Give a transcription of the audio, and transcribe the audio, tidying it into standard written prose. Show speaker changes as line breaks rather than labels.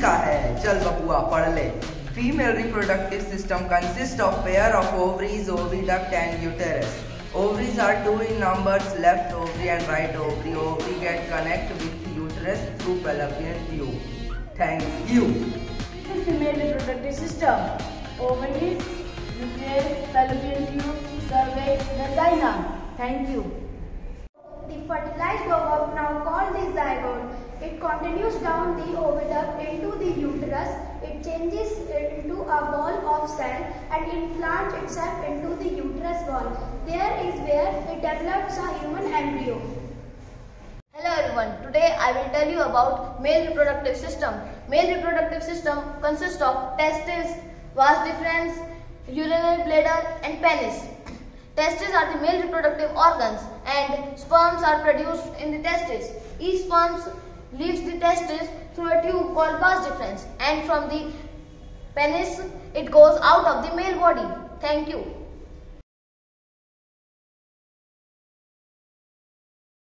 का है, चल बबुआ पढ़ ले। Female reproductive system consists of pair of ovaries, oviduct and uterus. Ovaries are 2 in numbers, left ovary and right ovary. Ovary get connect with uterus through fallopian tube. Thank you.
This is female reproductive system. Ovaries, uterus, fallopian tube, cervix, vagina. Thank you.
The fertilized ovum, now called the zygote, it continues down the oviduct into the uterus. It changes into a ball of cell and implants itself into the uterus wall. There is where it develops a human embryo.
Hello everyone, today I will tell you about male reproductive system. Male reproductive system consists of testes, vas deferens, urinary bladder and penis. Testes are the male reproductive organs and sperms are produced in the testes. Each sperm leaves the testes through a tube called vas deferens, and from the penis it goes out of the male body. Thank you.